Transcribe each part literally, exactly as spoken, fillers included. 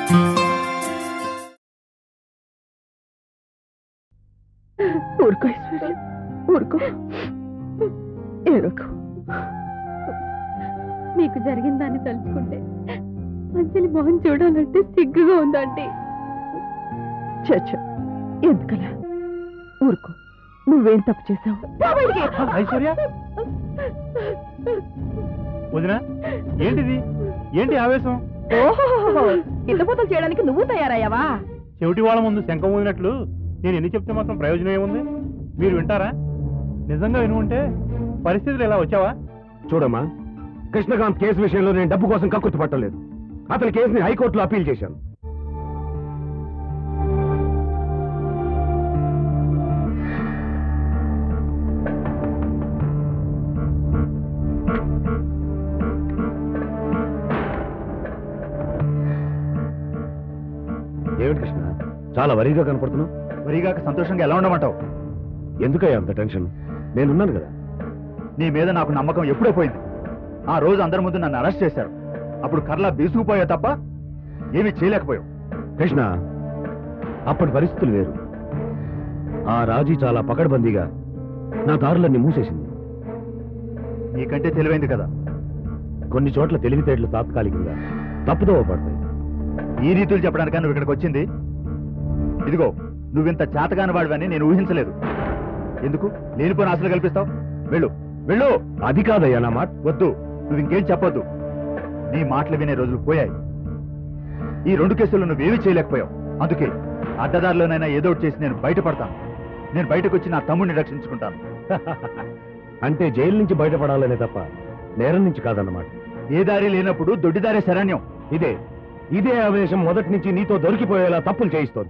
ఊరుకో ఐశ్వర్య, ఊరుకో, ఏరుకో. మీకు జరిగిన దాన్ని తలుచుకుంటే అంజలి మొహం చూడాలంటే సిగ్గుగా ఉందండి. చచ్చ, ఎందుకలా? ఊరుకో, నువ్వేం తప్పు చేశావు? ఐశ్వర్య, వదినా, ఏంటిది? ఏంటి ఆవేశం? ఓహో, ఇద్దపోతలు చేయడానికి నువ్వు తయారయ్యావా? చెవిటి వాళ్ళ ముందు శంఖం ఊదినట్లు నేను ఎన్ని చెప్తే మాత్రం ప్రయోజనం ఏముంది? మీరు వింటారా? నిజంగా విను ఉంటే పరిస్థితులు ఎలా వచ్చావా? చూడమ్మా, కృష్ణకాంత్ కేసు విషయంలో నేను డబ్బు కోసం కక్కుర్తి పట్టలేదు. అతని కేసుని హైకోర్టులో అప్పీల్ చేశాను. ఏమిటి కృష్ణ, చాలా వరిగా కనపడుతున్నావు? వరిగాక సంతోషంగా ఎలా ఉండమంటావు? ఎందుకయ్యా అంత టెన్షన్? నేనున్నాను కదా. నీ మీద నాకు నమ్మకం ఎప్పుడో పోయింది. ఆ రోజు అందరి ముందు నన్ను అరెస్ట్ చేశారు. అప్పుడు కర్లా బీసుకుపోయా తప్ప ఏమీ చేయలేకపోయావు. కృష్ణ, అప్పటి పరిస్థితులు వేరు. ఆ రాజీ చాలా పకడ్బందీగా నా దారులన్నీ మూసేసింది. నీకంటే తెలివైంది కదా. కొన్ని చోట్ల తెలివితేటలు తాత్కాలికంగా తప్పుదోవ పడతాయి. ఈ రీతులు చెప్పడానికా నువ్వు ఇక్కడికి వచ్చింది? ఇదిగో, నువ్వింత చేతగాని వాడివని నేను ఊహించలేదు. ఎందుకు లేనిపోయిన ఆశలు కల్పిస్తావు? వెళ్ళు, వెళ్ళు. అది కాదయ్యా నా మాట. వద్దు, నువ్వు ఇంకేం చెప్పొద్దు. నీ మాటలు వినే రోజులు పోయాయి. ఈ రెండు కేసులు నువ్వేమీ చేయలేకపోయావు. అందుకే అడ్డదారిలోనైనా ఏదో ఒకటి చేసి నేను బయటపడతాను. నేను బయటకు వచ్చి నా తమ్ముడిని రక్షించుకుంటాను. అంటే జైలు నుంచి బయటపడాలనే తప్ప నేరం నుంచి కాదన్నమాట. ఏ దారి లేనప్పుడు దొడ్డిదారే శరణ్యం. ఇదే ఇదే ఆవేశం మొదటి నుంచి నీతో దొరికిపోయేలా తప్పులు చేయిస్తోంది.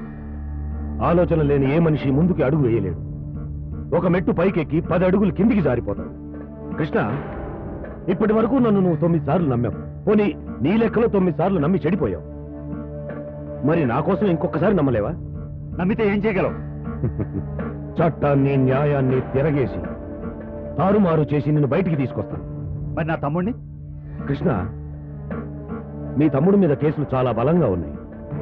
ఆలోచన లేని ఏ మనిషి ముందుకి అడుగు వేయలేడు. ఒక మెట్టు పైకెక్కి పది అడుగులు కిందికి జారిపోతాడు. కృష్ణ, ఇప్పటి వరకు నన్ను నువ్వు తొమ్మిది సార్లు నమ్మావు. పోనీ నీ లెక్కలో తొమ్మిది సార్లు నమ్మి చెడిపోయావు. మరి నా కోసం ఇంకొకసారి నమ్మలేవా? నమ్మితే ఏం చేయగలవు? చట్టాన్ని న్యాయాన్ని తిరగేసి తారుమారు చేసి నిన్ను బయటికి తీసుకొస్తాను. మరి నా తమ్ముడిని? కృష్ణ, మీ తమ్ముడి మీద కేసులు చాలా బలంగా ఉన్నాయి.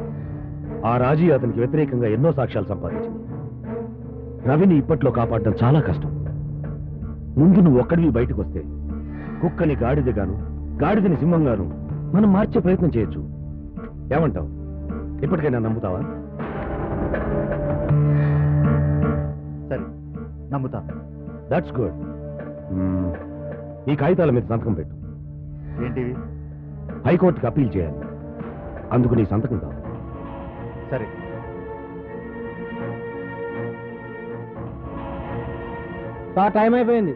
ఆ రాజీ అతనికి వ్యతిరేకంగా ఎన్నో సాక్ష్యాలు సంపాదించింది. రవిని ఇప్పట్లో కాపాడడం చాలా కష్టం. ముందు నువ్వు ఒక్కడివి బయటకు వస్తే కుక్కని గాడిదగాను, గాడిదని సింహంగాను మనం మార్చే ప్రయత్నం చేయొచ్చు. ఏమంటావు? ఇప్పటికైనా నమ్ముతావా? సరే, నమ్ముతా. That's good. ఈ కాగితాల మీద సంతకం పెట్టు. ఏంటివి? హైకోర్టుకి అప్పీల్ చేయాలి. అందుకు నీ సంతకం కావాలి. సరే. సార్, టైం అయిపోయింది.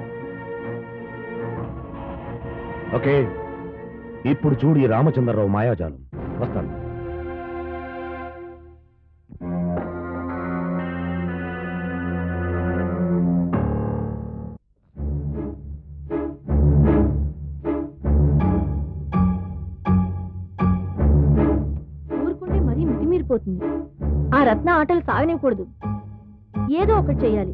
ఓకే, ఇప్పుడు చూడు ఈ రామచంద్రరావు మాయాజాలం. వస్తాను. ఊరుకుంటే మరీ మితిమీరిపోతుంది. ఆ రత్న ఆటలు సాగనివ్వకూడదు. ఏదో ఒకటి చెయ్యాలి.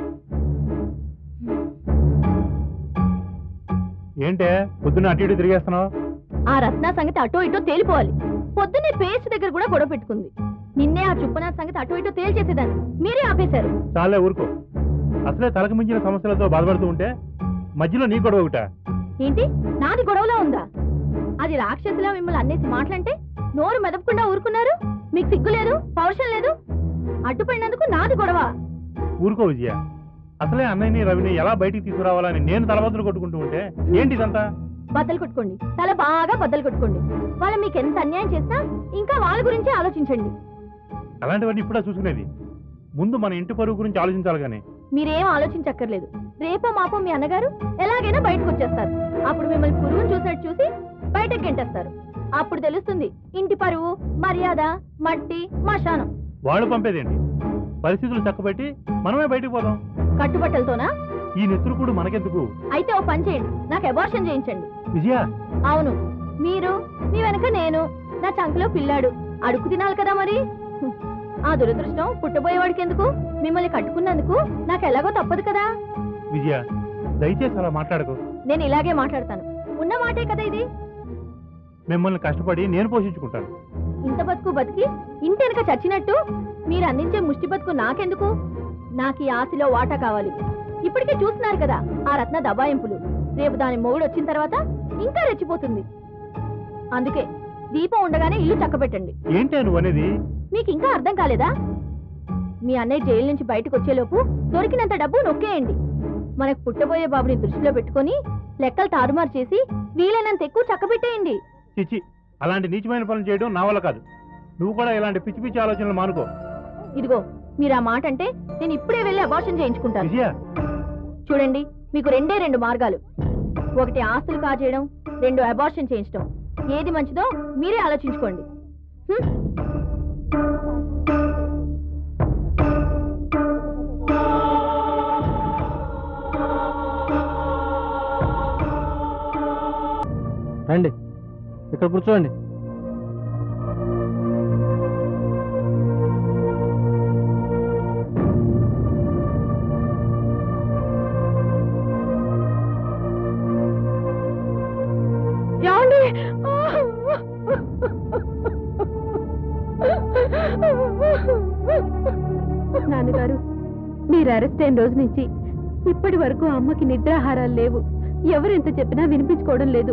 ఏంటే పొద్దున్న అటు ఇటు తిరిగేస్తున్నావు? ఆ రత్న సంగతి అటో ఇటో తేలిపోవాలి. పొద్దున్నే పేస్ట్ దగ్గర కూడా గొడవ పెట్టుకుంది. నిన్నే ఆ చుప్పనాథ్ సంగతి అటో ఇటో తేల్చేసేదాన్ని. మీరే ఆపేశారు. చాలే, ఊరుకో. అసలే తలకు మించిన సమస్యలతో బాధపడుతూ ఉంటే మధ్యలో నీ గొడవ ఒకట. ఏంటి, నాది గొడవలా ఉందా? అది రాక్షసులా మిమ్మల్ని అన్నేసి మాటలంటే నోరు మెదపకుండా ఊరుకున్నారు. మీకు సిగ్గు లేదు, పౌరుషం లేదు. అడ్డుపడినందుకు నాది గొడవ. ఊరుకో విజయ. అసలే అన్నయ్యని రవిని ఎలా బయటికి తీసుకురావాలని నేను తలబద్దలు కొట్టుకుంటూ ఉంటే ఏంటి ఇదంతా? బద్దలు కొట్టుకోండి, తల బాగా బద్దలు కొట్టుకోండి. వాళ్ళు మీకు ఎంత అన్యాయం చేసినా ఇంకా వాళ్ళ గురించే ఆలోచించండి. అలాంటివన్నీ ఇప్పుడే చూసుకునేది. ముందు మన ఇంటి పరువు గురించి ఆలోచించాలి. కానీ మీరేం ఆలోచించక్కర్లేదు. రేపో మాపో మీ అన్నగారు ఎలాగైనా బయటకు వచ్చేస్తారు. అప్పుడు మిమ్మల్ని పురుగును చూసినట్టు చూసి బయటకు గెంటేస్తారు. అప్పుడు తెలుస్తుంది ఇంటి పరువు, మర్యాద, మట్టి, మశానం. వాళ్ళు పంపేదేంటి? పరిస్థితులు చక్కబెట్టి మనమే బయటకు పోదాం. కట్టుబట్టలతోనా? ఈ నెత్తురుకుడు మనకెందుకు? అయితే ఓ పని చేయండి, నాకు అబార్షన్ చేయించండి. విజయ, అవును, మీరు, మీ వెనక నేను, నా చంకలో పిల్లాడు. అడుగు తినాలి కదా మరి. ఆ దురదృష్టం పుట్టబోయేవాడికి ఎందుకు? మిమ్మల్ని కట్టుకున్నందుకు నాకు ఎలాగో తప్పదు కదా. విజయ, దయచేసి అలా మాట్లాడకు. నేను ఇలాగే మాట్లాడతాను. ఉన్న మాటే కదా ఇది. మిమ్మల్ని కష్టపడి నేను పోషించుకుంటాను. ఇంత బతుకు బతికి ఇంటెనక చచ్చినట్టు మీరు అందించే ముష్టి బతుకు నాకెందుకు? నాకు ఈ ఆశలో వాటా కావాలి. ఇప్పటికే చూస్తున్నారు కదా ఆ రత్న దబాయింపులు. రేపు దాని మొగుడు వచ్చిన తర్వాత ఇంకా రెచ్చిపోతుంది. అందుకే దీపం ఉండగానే ఇల్లు చక్కబెట్టండి. ఏంటే నువ్వు అనేది? మీకు ఇంకా అర్థం కాలేదా? మీ అన్నయ్య జైలు నుంచి బయటకు వచ్చేలోపు దొరికినంత డబ్బు నొక్కేయండి. మనకు పుట్టబోయే బాబుని దృష్టిలో పెట్టుకొని లెక్కలు తారుమారు చేసి వీలైనంత ఎక్కువ చక్కబెట్టేయండి. చిచ్చి, అలాంటి నీచమైన పనులు చేయడం నా వల్ల కాదు. నువ్వు కూడా ఇలాంటి పిచ్చి పిచ్చి ఆలోచనలు మానుకో. ఇదిగో మీరు ఆ మాట అంటే నేను ఇప్పుడే వెళ్ళి అబార్షన్ చేయించుకుంటాను. విజయ, చూడండి, మీకు రెండే రెండు మార్గాలు. ఒకటి ఆస్తులు కాజేయడం, రెండు అబార్షన్ చేయించడం. ఏది మంచిదో మీరే ఆలోచించుకోండి. హ్మ్? రండి, ఇక్కడ కూర్చోండి. ఏమండి? నాన్నగారు, మీరు అరెస్ట్ అయిన రోజు నుంచి ఇప్పటి వరకు అమ్మకి నిద్రాహారాలు లేవు. ఎవరెంత చెప్పినా వినిపించుకోవడం లేదు.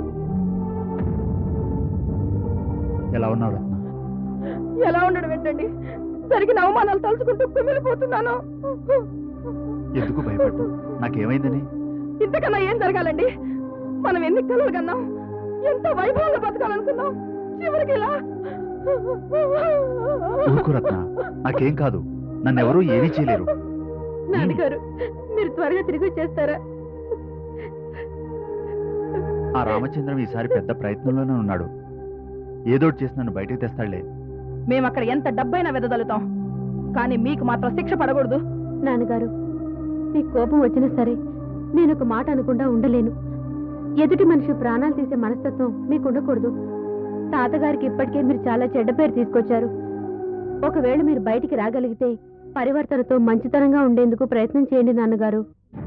ఎలా ఉన్నావు రత్న? ఎలా ఉండడం ఏంటండి? జరిగిన అవమానాలు తలుచుకుంటూ కుమిలిపోతున్నాను. ఎందుకు భయపడ్డు? నాకేమైందని? ఇంతకన్నా ఏం జరగాలండి? మనం ఎన్ని కలలు కన్నాం, ఎంత వైభవంగా బతకాలనుకున్నాం, చివరికి ఇలా. ఊరుకో రత్న, నాకేం కాదు. నన్నెవరూ ఏమీ చేయలేరు. నాన్నగారు, మీరు త్వరగా తిరిగి వచ్చేస్తారా? ఆ రామచంద్రం ఈసారి పెద్ద ప్రయత్నంలోనే ఉన్నాడు. ఏదోటి చేసి నన్ను బయటికి తెస్తాడులే. మేము అక్కడ ఎంత డబ్బైనా వెదజల్లుతాం, కానీ మీకు మాత్రం శిక్ష పడకూడదు. నాన్నగారు, మీకు కోపం వచ్చినా సరే నేను ఒక మాట అనకుండా ఉండలేను. ఎదుటి మనిషి ప్రాణాలు తీసే మనస్తత్వం మీకు ఉండకూడదు. తాతగారికి ఇప్పటికే మీరు చాలా చెడ్డ పేరు తీసుకొచ్చారు. ఒకవేళ మీరు బయటికి రాగలిగితే పరివర్తనతో మంచితనంగా ఉండేందుకు ప్రయత్నం చేయండి నాన్నగారు.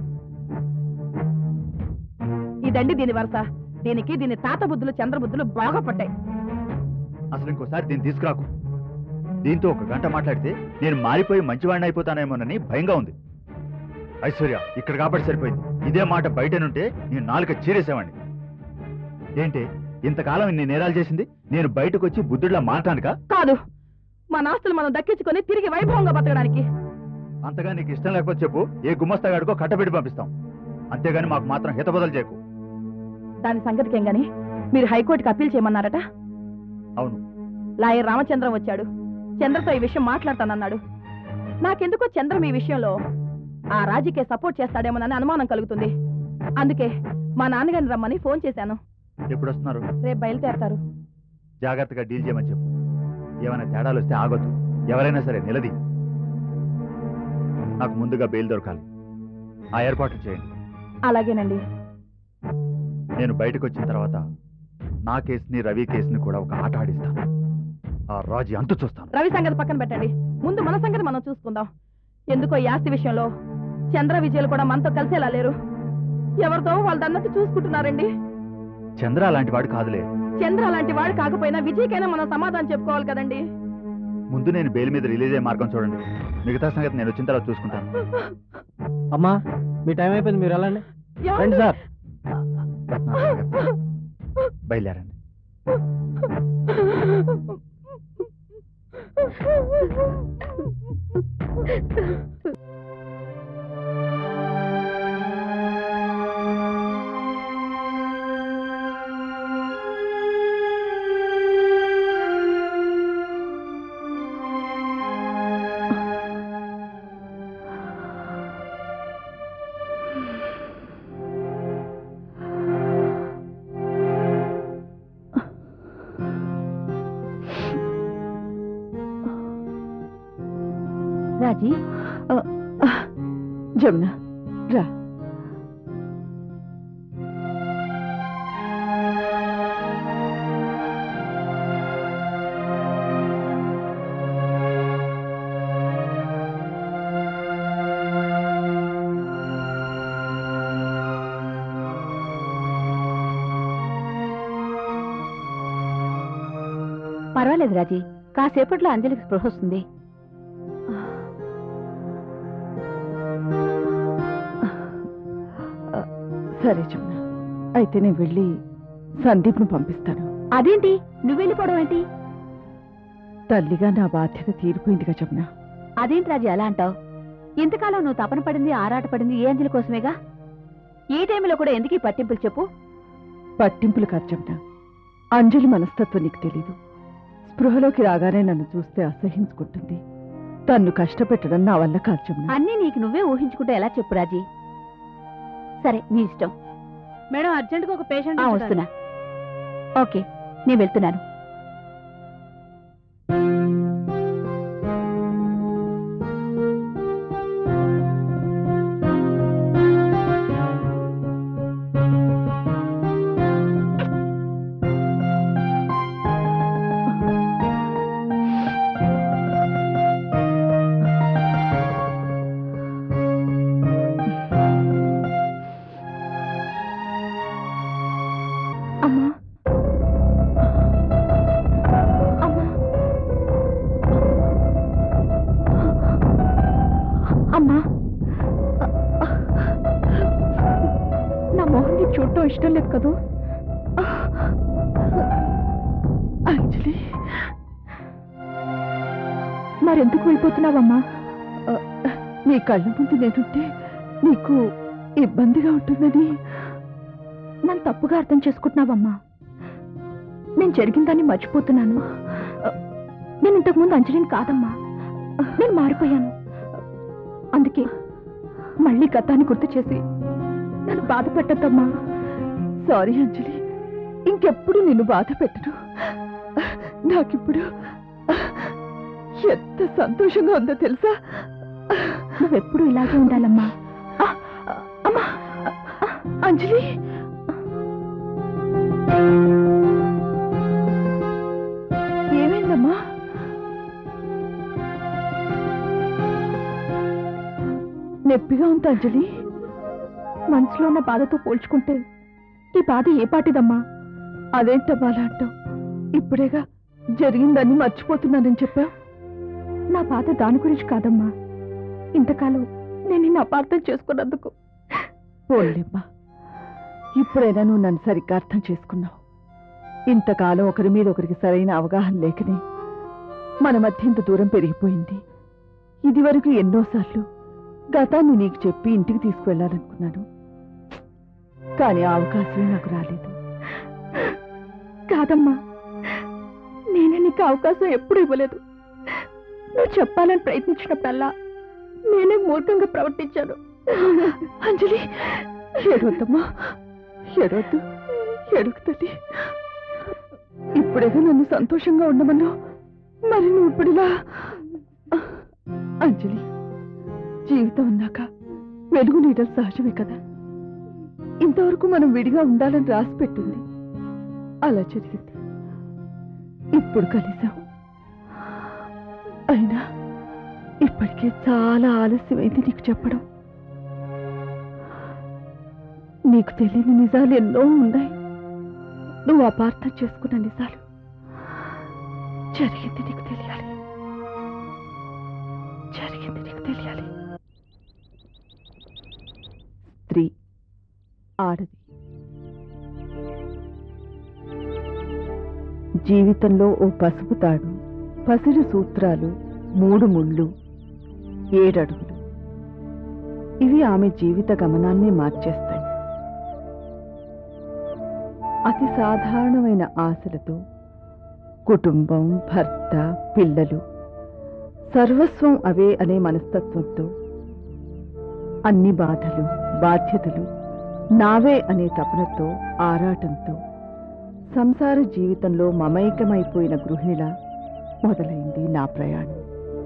ఇదండి దీని వరుస. దీనికి దీని తాత బుద్ధులు చంద్రబుద్ధులు బాగా పట్టాయి. అసలు ఇంకోసారి దీన్ని తీసుకురాకు. దీంతో ఒక గంట మాట్లాడితే నేను మారిపోయి మంచివాడిని అయిపోతానేమోనని భయంగా ఉంది. ఐశ్వర్య, ఇక్కడ కాబట్టి సరిపోయింది. ఇదే మాట బయటనుంటే నేను నాలుక చీరేసేవాడిని. ఏంటి ఇంతకాలం ఇన్ని నేరాలు చేసింది? నేను బయటకు వచ్చి బుద్ధుడిలా మాట్లాడక కాదు, మన ఆస్తులు మనం దక్కించుకొని తిరిగి వైభవంగా బతకడానికి. అంతగా నీకు ఇష్టం లేకపోతే చెప్పు, ఏ గుమస్తాగాడికో కట్టబెట్టి పంపిస్తాం. అంతేగాని మాకు మాత్రం హితబదలు చేయకు. దాని సంగతికేం గాని మీరు హైకోర్టుకి అప్పీల్ చేయమన్నారట. అవును, లాయర్ రామచంద్రం వచ్చాడు. చంద్రతో ఈ విషయం మాట్లాడతానన్నాడు. నాకెందుకో చంద్రం ఈ విషయంలో ఆ రాజీకే సపోర్ట్ చేస్తాడేమోనని అనుమానం కలుగుతుంది. అందుకే మా నాన్నగారిని రమ్మని ఫోన్ చేశాను. ఎప్పుడు వస్తున్నారు? రేపు బయలుదేరతారు. జాగ్రత్తగా డీల్ చేయమని చెప్పు. ఏమైనా తేడాలు వస్తే ఆగొద్దు. ఎవరైనా సరే నిలది. నాకు ముందుగా బెయిల్ దొరకాలి. ఆ ఏర్పాట్లు చేయండి. అలాగేనండి. నేను బయటకు వచ్చిన తర్వాత నా కేసుని రవి కేసుని కూడా ఒక ఆట ఆడిస్తాను. ఆ రాజీ అంతు చూస్తాను. రవి సంగతి పక్కన పెట్టండి, ముందు మన సంగతి మనం చూసుకుందాం. ఎందుకో ఈ ఆస్తి విషయంలో చంద్ర విజయలు కూడా మనతో కలిసేలా లేరు. ఎవరితో వాళ్ళు అన్నట్టు చూసుకుంటున్నారండి. చంద్ర అలాంటి వాడు కాదులే. చంద్ర అలాంటి వాడు కాకపోయినా విజయ్కైనా మనం సమాధానం చెప్పుకోవాలి కదండి. ముందు నేను బెయిల్ మీద రిలీజ్ అయ్యే మార్గం చూడండి. మిగతా సంగతి నేను వచ్చిన తర్వాత చూసుకుంటాను. అమ్మా, మీ టైం అయిపోయింది, మీరు వెళ్ళండి. రండి సార్. రత్న, జాగ్రత్త. బయలుదేరండి. రాజీ, జమున రా. పర్వాలేదు రాజీ, కాసేపట్లో అంజలికి స్పృహ వస్తుంది. సరే జమున, అయితే నేను వెళ్ళి సందీప్ను పంపిస్తాను. అదేంటి నువ్వు వెళ్ళిపోవడం ఏంటి? తల్లిగా నా బాధ్యత తీరిపోయిందిగా జమున. అదేంటి రాజీ అలా అంటావు? ఇంతకాలం నువ్వు తపన పడింది, ఆరాట పడింది ఏ అంజలి కోసమేగా. ఈ టైంలో కూడా ఎందుకు ఈ పట్టింపులు చెప్పు? పట్టింపులు కాదు జమున, అంజలి మనస్తత్వం నీకు తెలీదు. స్పృహలోకి రాగానే నన్ను చూస్తే అసహించుకుంటుంది. తన్ను కష్టపెట్టడం నా వల్ల కాదు జమున. అన్నీ నీకు నువ్వే ఊహించుకుంటే ఎలా చెప్పు రాజీ. సరే నీ ఇష్టం. మేడం, అర్జెంట్గా ఒక పేషెంట్ వస్తున్నా. ఓకే, నేను వెళ్తున్నాను. చూడటం ఇష్టం లేదు కదూ అంజలి? మరెందుకు వెళ్ళిపోతున్నావమ్మా? నీ కళ్ళ ముందు నేనుంటే నీకు ఇబ్బందిగా ఉంటుందని. నన్ను తప్పుగా అర్థం చేసుకుంటున్నావమ్మా. నేను జరిగిన దాన్ని మర్చిపోతున్నాను. నేను ఇంతకుముందు అంజలిని కాదమ్మా, నేను మారిపోయాను. అందుకే మళ్ళీ గతాన్ని గుర్తు చేసి నన్ను బాధ పెట్టద్దమ్మా. సారీ అంజలి, ఇంకెప్పుడు నిన్ను బాధ పెట్టను. నాకిప్పుడు ఎంత సంతోషంగా ఉందో తెలుసా? నువ్వెప్పుడు ఇలాగే ఉండాలమ్మా. అమ్మా అంజలి, ఏమైందమ్మా? నొప్పిగా ఉంది అంజలి. మనసులో ఉన్న బాధతో పోల్చుకుంటే ఈ బాధ ఏ పాటిదమ్మా? అదేంటమ్మా అలా అంటావు? ఇప్పుడేగా జరిగిందని మర్చిపోతున్నానని చెప్పావు. నా బాధ దాని గురించి కాదమ్మా, ఇంతకాలం నేను నిన్ను అపార్థం చేసుకున్నందుకు. పోలేమ్మా, ఇప్పుడైనా నువ్వు నన్ను సరిగ్గా అర్థం చేసుకున్నావు. ఇంతకాలం ఒకరి మీద ఒకరికి సరైన అవగాహన లేకనే మన మధ్య ఇంత దూరం పెరిగిపోయింది. ఇదివరకు ఎన్నోసార్లు గతాన్ని నీకు చెప్పి ఇంటికి తీసుకువెళ్ళాలనుకున్నాను, కానీ ఆ అవకాశమే నాకు రాలేదు. కాదమ్మా, నేనే నీకు అవకాశం ఎప్పుడు ఇవ్వలేదు. నువ్వు చెప్పాలని ప్రయత్నించినప్పుడల్లా నేనే మూర్ఖంగా ప్రవర్తించాను. అంజలి, ఏడవద్దమ్మా, ఏడవద్దు, ఏడుకు తల్లి. ఇప్పుడేగా నన్ను సంతోషంగా ఉండమన్నావు, మరి నువ్వు ఇప్పుడిలా? అంజలి, జీవితం అన్నాక వెలుగు నీడలు సహజమే కదా. ఇంతవరకు మనం విడిగా ఉండాలని రాసి పెట్టింది, అలా జరిగింది. ఇప్పుడు కలిసాం. అయినా ఇప్పటికే చాలా ఆలస్యమైంది నీకు చెప్పడం. నీకు తెలియని నిజాలు ఎన్నో ఉన్నాయి. నువ్వు అపార్థం చేసుకున్న నిజాలు. జరిగింది నీకు తెలియాలి, జరిగింది నీకు తెలియాలి. స్త్రీ, ఆడది, జీవితంలో ఓ పసుపు తాడు, పసిడి సూత్రాలు, మూడు ముళ్ళు, ఏడడుగులు. ఇవి ఆమె జీవిత గమనాన్ని మార్చేస్తాయి. అతి సాధారణమైన ఆశలతో కుటుంబం, భర్త, పిల్లలు, సర్వస్వం అవే అనే మనస్తత్వంతో, అన్ని బాధలు, బాధ్యతలు నావే అనే తపనతో, ఆరాటంతో సంసార జీవితంలో మమైకమైపోయిన గృహిణిలా మొదలైంది నా ప్రయాణం.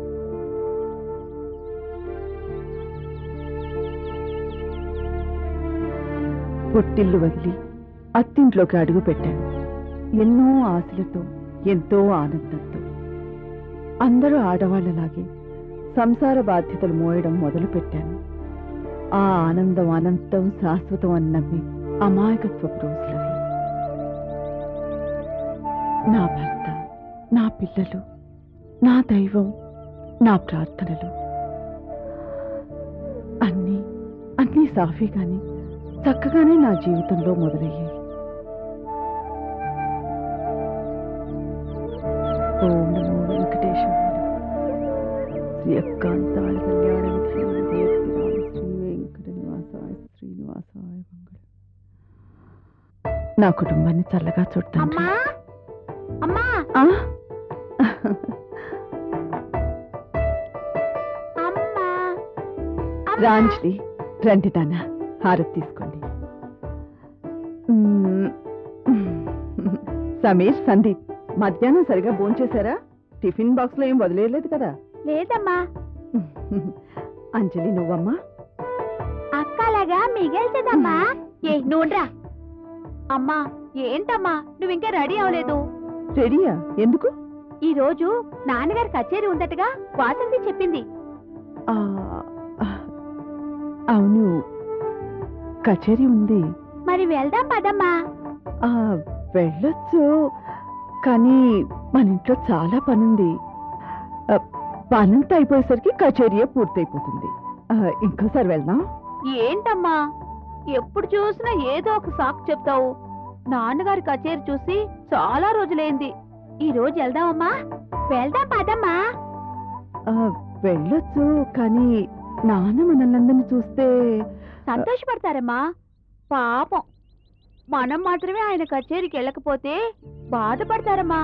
పుట్టిల్లు వదిలి అత్తింట్లోకి అడుగు పెట్టాను. ఎన్నో ఆశలతో, ఎంతో ఆనందంతో. అందరూ ఆడవాళ్లలాగే సంసార బాధ్యతలు మోయడం మొదలు పెట్టాను. ఆ ఆనందం అనంతం, శాశ్వతం అని నమ్మి అమాయకత్వపు రోజులవి. నా భర్త, నా పిల్లలు, నా దైవం, నా ప్రార్థనలు అన్నీ అన్నీ సాఫీగాని చక్కగానే నా జీవితంలో మొదలయ్యాయి. ఓం నమో వెంకటేశ్వర శ్రీ అక్కాంతాయ కళ్యాణ శ్రీ వెంకట నివాసాయ శ్రీనివాసాయ మంగళం. నా కుటుంబాన్ని చల్లగా చూడతాను. అమ్మా రాంజ్లీ, రండి నాన్న, హారతి తీసుకోండి. మ్మ్. సమీర్, సందీప్, మధ్యాహ్నం సరిగా భోంచేశారా? టిఫిన్ బాక్స్ లో ఏం వదిలేయలేదు కదా? లేదమ్మా. అంజలి, నువ్వమ్మా? అక్కలాగా మిగిల్చదమ్మా. ఏ నూనెరా. అమ్మా, ఏంటమ్మా నువ్వు ఇంకా రెడీ అవ్వలేదు? రెడీయా? ఎందుకు? ఈ రోజు నాన్నగారి కచేరీ ఉందటగా వాసంతి చెప్పింది. ఆ, అవును, కచేరీ ఉంది. మరి వెళ్దాం పదమ్మా. ఆ, వెళ్ళొచ్చు, కానీ మన ఇంట్లో చాలా పనుంది. ఆ, పనంతా అయిపోయేసరికి కచేరీయే పూర్తయిపోతుంది. ఆ, ఇంకోసారి వెళ్దాం. ఏంటమ్మా ఎప్పుడు చూసినా ఏదో ఒక సాకు చెప్తావు. నాన్నగారి కచేరీ చూసి చాలా రోజులైంది. ఈ రోజు వెళ్దామమ్మా. వెళ్దాం పదమ్మా. ఆ, వెళ్ళొచ్చు, కానీ నాన్న మనల్నందరినీ చూస్తే సంతోషపడతారమ్మా. పాపం మనం మాత్రమే ఆయన కచేరీకి వెళ్ళకపోతే బాధపడతారమ్మా.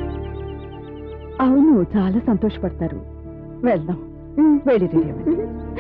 అవును, చాలా సంతోషపడతారు. వెళ్దాం, వెళ్ళి రెడీ అవ్వండి.